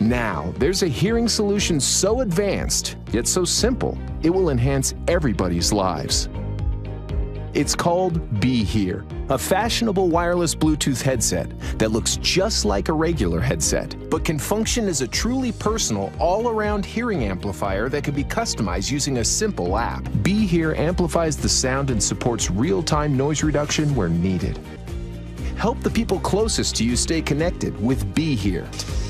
Now, there's a hearing solution so advanced, yet so simple, it will enhance everybody's lives. It's called BeHear, a fashionable wireless Bluetooth headset that looks just like a regular headset, but can function as a truly personal, all-around hearing amplifier that can be customized using a simple app. BeHear amplifies the sound and supports real-time noise reduction where needed. Help the people closest to you stay connected with BeHear.